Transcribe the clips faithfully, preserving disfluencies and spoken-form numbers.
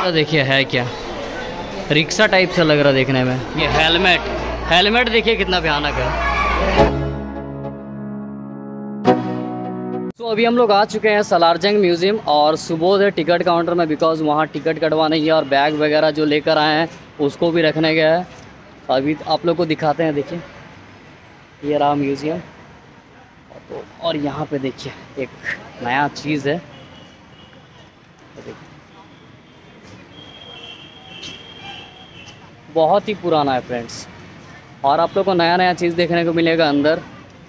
देखिए है क्या, रिक्शा टाइप से लग रहा देखने में। ये हेलमेट हेलमेट देखिए कितना भयानक है। तो अभी हम लोग आ चुके हैं सलारजंग म्यूज़ियम और सुबोध है टिकट काउंटर में, बिकॉज़ वहाँ टिकट कटवाने है और बैग वगैरह जो लेकर आए हैं उसको भी रखने गया है। अभी आप लोग को दिखाते हैं, देखिए ये रहा म्यूज़ियम। तो और यहाँ पे देखिए एक नया चीज़ है, बहुत ही पुराना है फ्रेंड्स, और आप लोग को नया नया चीज़ देखने को मिलेगा अंदर।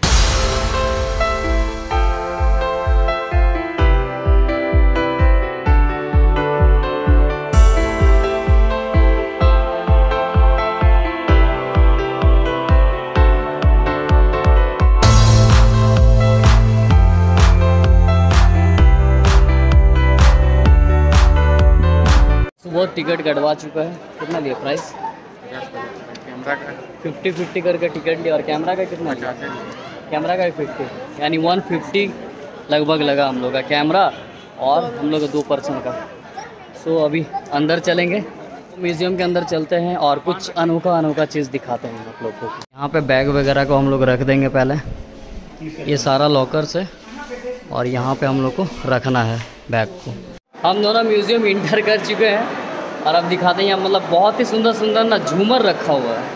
बहुत टिकट कटवा चुका है। कितना लिया प्राइस? कैमरा का फिफ्टी फिफ्टी करके टिकट लिया, और कैमरा का कितना लिया? कैमरा का फिफ्टी, यानी वन फिफ्टी लगभग लगा हम लोग का कैमरा और हम लोग का दो पर्सन का। सो अभी अंदर चलेंगे, म्यूज़ियम के अंदर चलते हैं और कुछ अनोखा अनोखा चीज़ दिखाते हैं आप लोग को। यहाँ पे बैग वगैरह को हम लोग रख देंगे पहले, ये सारा लॉकर्स है और यहाँ पे हम लोग को रखना है बैग को। हम दोनों म्यूज़ियम इंटर कर चुके हैं और अब दिखाते हैं, मतलब बहुत ही सुंदर सुंदर ना झूमर रखा हुआ है।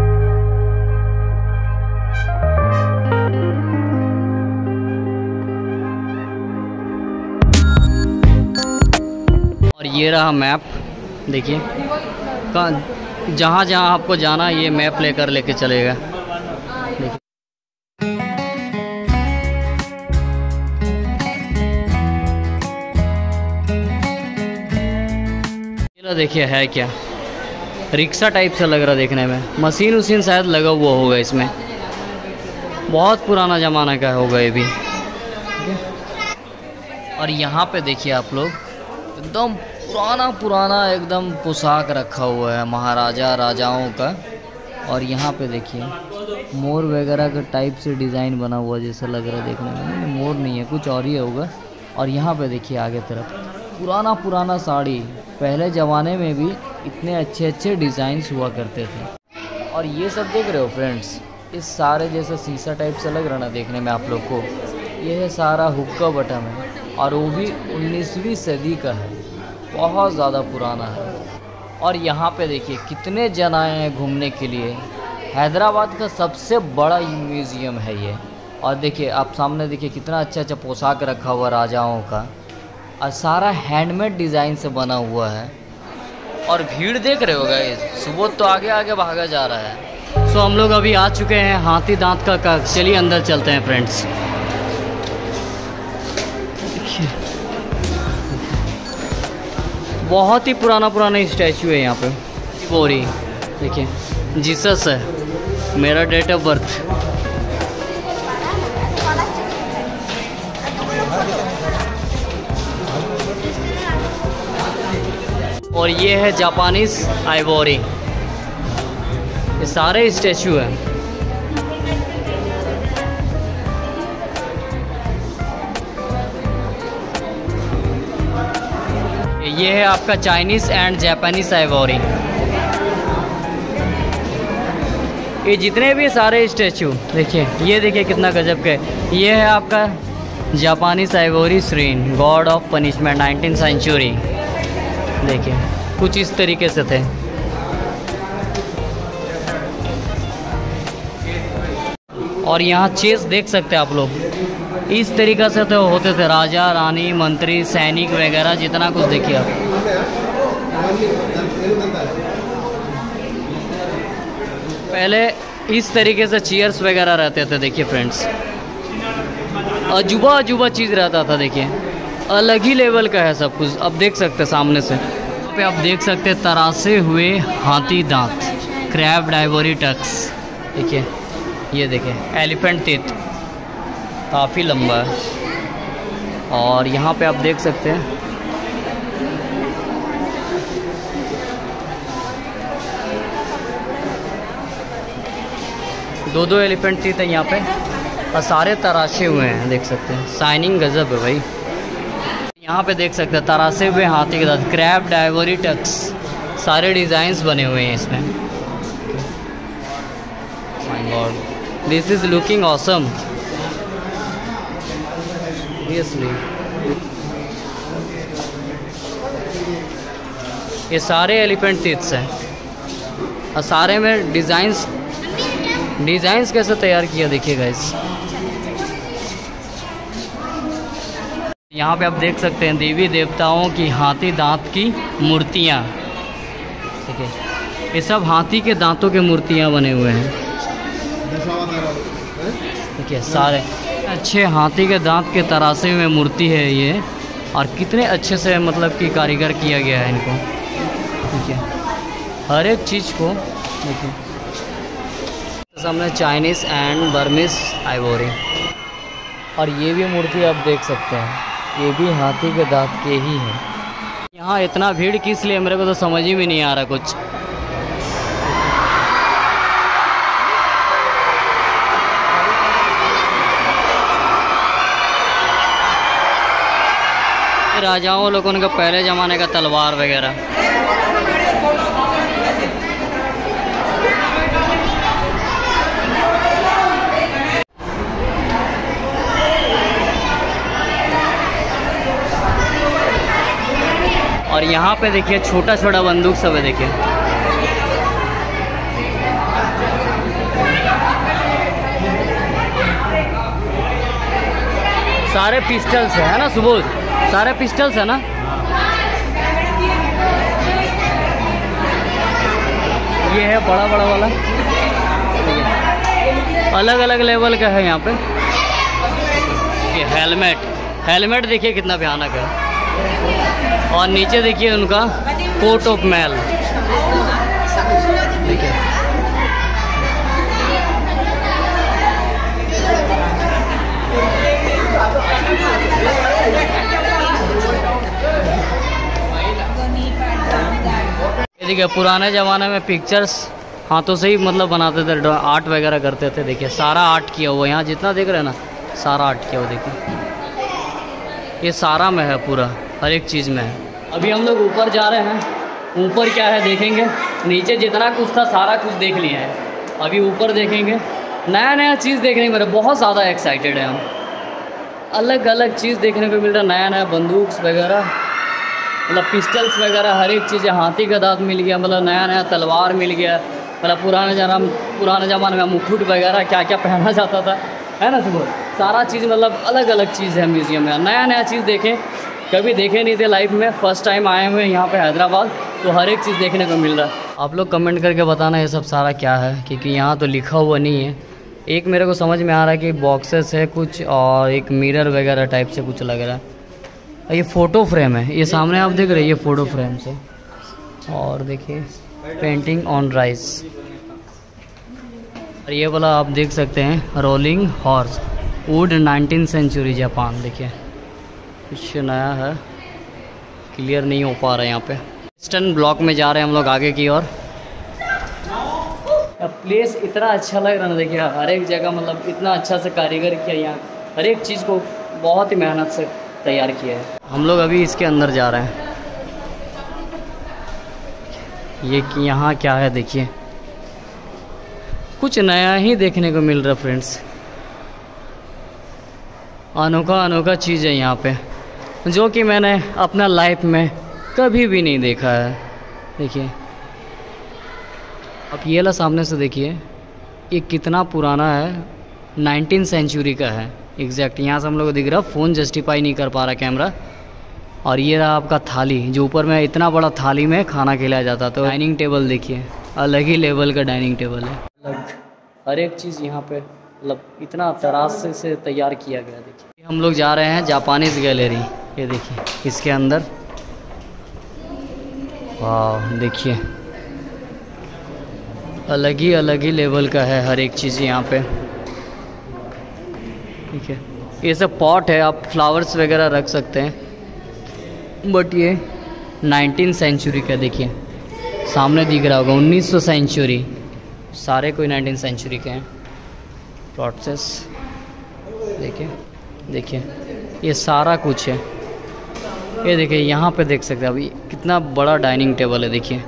और ये रहा मैप, देखिए जहाँ जहाँ आपको जाना ये मैप लेकर लेके चलेगा। देखिए देखिए है क्या, रिक्शा टाइप से लग रहा देखने में। मशीन उसीन शायद लगा हुआ होगा इसमें, बहुत पुराना ज़माना का होगा ये भी। और यहाँ पे देखिए आप लोग एकदम पुराना पुराना एकदम पोशाक रखा हुआ है महाराजा राजाओं का। और यहाँ पे देखिए मोर वगैरह का टाइप से डिज़ाइन बना हुआ जैसा लग रहा है देखने में। मोर नहीं है, कुछ और ही होगा। और यहाँ पे देखिए आगे तरफ पुराना पुराना साड़ी, पहले ज़माने में भी इतने अच्छे अच्छे डिज़ाइंस हुआ करते थे। और ये सब देख रहे हो फ्रेंड्स, इस सारे जैसा शीशा टाइप से लग रहा ना देखने में आप लोग को, ये है सारा हुक्का बटन है और वो भी उन्नीसवीं सदी का है, बहुत ज़्यादा पुराना है। और यहाँ पे देखिए कितने जन आए हैं घूमने के लिए। हैदराबाद का सबसे बड़ा म्यूज़ियम है ये। और देखिए आप सामने देखिए कितना अच्छा अच्छा पोशाक रखा हुआ राजाओं का, और सारा हैंडमेड डिज़ाइन से बना हुआ है। और भीड़ देख रहे हो गाइस, सुबह तो आगे आगे भागा जा रहा है। सो हम लोग अभी आ चुके हैं हाथी दांत का कक्ष। चलिए अंदर चलते हैं फ्रेंड्स। बहुत ही पुराना पुराना स्टैचू है यहाँ पे। बोरी देखिए, जीसस है, मेरा डेट ऑफ बर्थ। और ये है जापानीज आइवोरी। ये सारे स्टैचू हैं। ये है आपका चाइनीज़ एंड जापानीज आइवोरी। ये जितने भी सारे स्टैचू देखिए, ये देखिए कितना गजब के। ये है आपका Japanese ivory shrine, god of punishment, nineteen century. देखिए कुछ इस तरीके से थे। और यहाँ चेस देख सकते हैं आप लोग, इस तरीक़े से तो होते थे राजा रानी मंत्री सैनिक वगैरह, जितना कुछ देखिए आप। पहले इस तरीके से चेयर्स वगैरह रहते थे। देखिए फ्रेंड्स, अजूबा अजूबा चीज़ रहता था। देखिए अलग ही लेवल का है सब कुछ। अब देख सकते हैं सामने से पे आप देख सकते हैं तरासे हुए हाथी दांत, क्रैब आइवोरी टक्स। देखिए ये देखिए एलिफेंट टीथ, काफ़ी लंबा है। और यहाँ पे आप देख सकते हैं दो दो एलिफेंट टीथ है यहाँ पे, और सारे तराशे हुए हैं। देख सकते हैं, शाइनिंग गजब है भाई। यहाँ पे देख सकते हैं तरासे हुए हाथी के दांत, क्रैब, डाइवरी, टक्स, सारे डिज़ाइंस बने हुए हैं इसमें। My god, this is looking awesome seriously. ये सारे एलिफेंट टीथ्स हैं और सारे में डिज़ाइंस डिज़ाइंस कैसे तैयार किया देखिए गाइस। यहाँ पे आप देख सकते हैं देवी देवताओं की हाथी दांत की मूर्तियाँ, ठीक है। ये सब हाथी के दांतों के मूर्तियाँ बने हुए हैं, ठीक है। सारे अच्छे हाथी के दांत के तरासे में मूर्ति है ये, और कितने अच्छे से मतलब कि कारीगर किया गया है इनको, ठीक है। हर एक चीज़ को देखिए। सामने चाइनीज़ एंड बर्मिस आइवोरी, और ये भी मूर्ति आप देख सकते हैं, ये भी हाथी के दांत के ही है। यहाँ इतना भीड़ किस लिए मेरे को तो समझ ही भी नहीं आ रहा कुछ। राजाओं लोगों का पहले ज़माने का तलवार वगैरह। और यहाँ पे देखिए छोटा छोटा बंदूक सब है, देखिए। सारे पिस्टल्स है, है ना सुबोध? सारे पिस्टल्स है ना। ये है बड़ा बड़ा वाला, अलग अलग लेवल का है यहाँ पे। ये हेलमेट हेलमेट देखिए कितना भयानक है। और नीचे देखिए उनका कोट ऑफ मैल, देखिए। देखिए पुराने ज़माने में पिक्चर्स हाथों से ही मतलब बनाते थे, आर्ट वगैरह करते थे। देखिए सारा आर्ट किया हुआ यहाँ, जितना देख रहे हैं ना सारा आर्ट किया हुआ। देखिए ये सारा में है, पूरा हर एक चीज़ में है। अभी हम लोग ऊपर जा रहे हैं, ऊपर क्या है देखेंगे। नीचे जितना कुछ था सारा कुछ देख लिया है, अभी ऊपर देखेंगे। नया नया चीज़ देखने में बहुत ज़्यादा एक्साइटेड है हम। अलग अलग चीज़ देखने को मिल रहा है, नया नया बंदूक वगैरह, मतलब पिस्टल्स वगैरह, हर एक चीज़। हाथी का दांत मिल गया, मतलब नया नया तलवार मिल गया। मतलब पुराने जमाने पुराने ज़माने में मुकुट वगैरह क्या क्या पहना जाता था, है ना सुबह। सारा चीज़ मतलब अलग अलग चीज़ है म्यूज़ियम में। नया नया चीज़ देखें, कभी देखे नहीं थे लाइफ में, फ़र्स्ट टाइम आए हुए हैं यहाँ पे हैदराबाद, तो हर एक चीज़ देखने को मिल रहा है। आप लोग कमेंट करके बताना ये सब सारा क्या है, क्योंकि यहाँ तो लिखा हुआ नहीं है। एक मेरे को समझ में आ रहा है कि बॉक्सेस है कुछ, और एक मिरर वगैरह टाइप से कुछ लग रहा है। ये फ़ोटो फ्रेम है, ये सामने आप देख रहे हैं, ये फ़ोटो फ्रेम से। और देखिए पेंटिंग ऑन राइस, और ये वाला आप देख सकते हैं rolling horse, wood nineteen century Japan. देखिए कुछ नया है, क्लियर नहीं हो पा रहा है यहाँ पे। ईस्टर्न ब्लॉक में जा रहे हैं हम लोग आगे की ओर। प्लेस इतना अच्छा लग रहा है ना, देखिए हर एक जगह मतलब इतना अच्छा से कारीगर किया, यहाँ हर एक चीज़ को बहुत ही मेहनत से तैयार किया है। हम लोग अभी इसके अंदर जा रहे हैं। ये यहाँ क्या है देखिए, कुछ नया ही देखने को मिल रहा है फ्रेंड्स। अनोखा अनोखा चीज़ है यहाँ पे, जो कि मैंने अपना लाइफ में कभी भी नहीं देखा है। देखिए अब ये ला सामने से देखिए, ये कितना पुराना है, नाइनटीन सेंचुरी का है एग्जैक्ट। यहाँ से हम लोग को दिख रहा, फ़ोन जस्टिफाई नहीं कर पा रहा कैमरा। और ये रहा आपका थाली, जो ऊपर में इतना बड़ा थाली में खाना खिलाया जाता। तो डाइनिंग टेबल देखिए, अलग ही लेवल का डाइनिंग टेबल है। अलग हर एक चीज़ यहाँ पे मतलब इतना तराश से, से तैयार किया गया। देखिए हम लोग जा रहे हैं जापानीज़ गैलरी, ये देखिए इसके अंदर। वाह देखिए अलग ही अलग ही लेवल का है हर एक चीज़ यहाँ पे, ठीक है। ये सब पॉट है, आप फ्लावर्स वगैरह रख सकते हैं। बट ये नाइनटीन सेंचुरी का, देखिए सामने दिख रहा होगा उन्नीस सौ सेंचुरी, सारे कोई नाइनटीन सेंचुरी के हैं। प्रोसेस देखिए देखिए ये सारा कुछ है। ये देखिए यहाँ पे देख सकते हैं अभी कितना बड़ा डाइनिंग टेबल है, देखिए।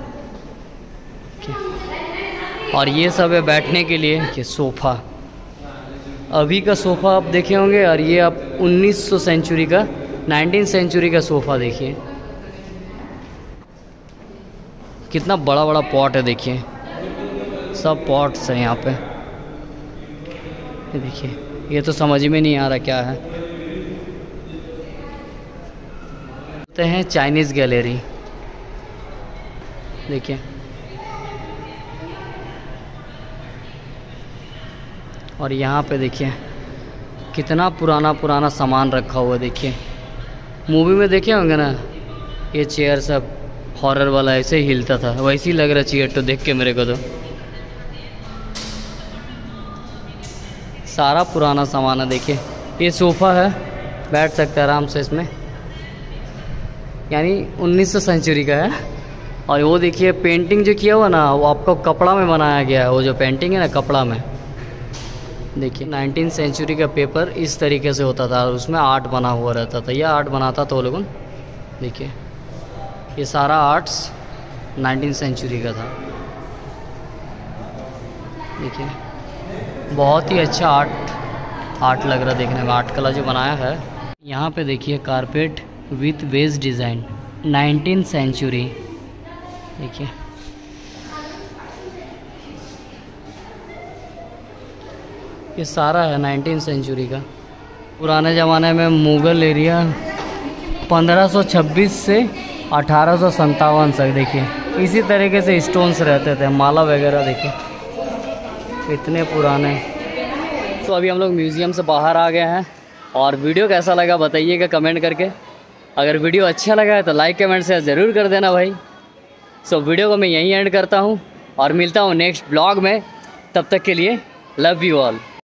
और ये सब है बैठने के लिए कि सोफ़ा, अभी का सोफ़ा आप देखे होंगे, और ये आप उन्नीस सौ सेंचुरी का, नाइनटीन सेंचुरी का सोफ़ा देखिए। कितना बड़ा बड़ा पॉट है, देखिए सब पॉट्स हैं यहाँ पे। ये देखिए, ये तो समझ में नहीं आ रहा क्या है। होते हैं चाइनीज़ गैलरी, देखिए। और यहाँ पे देखिए कितना पुराना पुराना सामान रखा हुआ है, देखिए। मूवी में देखे होंगे ना, ये चेयर सब हॉरर वाला ऐसे ही हिलता था, वैसे ही लग रहा चेयर तो देख के मेरे को। तो सारा पुराना सामान है, देखिए। ये सोफ़ा है, बैठ सकते हैं आराम से इसमें, यानी उन्नीस सौ सेंचुरी का है। और वो देखिए पेंटिंग जो किया हुआ ना, वो आपको कपड़ा में बनाया गया है। वो जो पेंटिंग है ना, कपड़ा में, देखिए। नाइनटीन सेंचुरी का पेपर इस तरीके से होता था और उसमें आर्ट बना हुआ रहता था। यह आर्ट बनाता था वो लोगों, देखिए। ये सारा आर्ट्स नाइनटीन सेंचुरी का था, देखिए। बहुत ही अच्छा आर्ट आर्ट लग रहा देखने में, आर्ट कला जो बनाया है। यहाँ पे देखिए carpet with base design, nineteen century, देखिए। ये सारा है नाइनटीन सेंचुरी का। पुराने ज़माने में मुग़ल एरिया पंद्रह सौ छब्बीस से अठारह सौ सत्तावन तक, देखिए इसी तरीके से स्टोन्स रहते थे, माला वगैरह, देखिए इतने पुराने। तो अभी हम लोग म्यूज़ियम से बाहर आ गए हैं, और वीडियो कैसा लगा बताइएगा कमेंट करके। अगर वीडियो अच्छा लगा है तो लाइक कमेंट शेयर ज़रूर कर देना भाई। सो वीडियो को मैं यहीं एंड करता हूँ और मिलता हूँ नेक्स्ट ब्लॉग में। तब तक के लिए लव यू ऑल।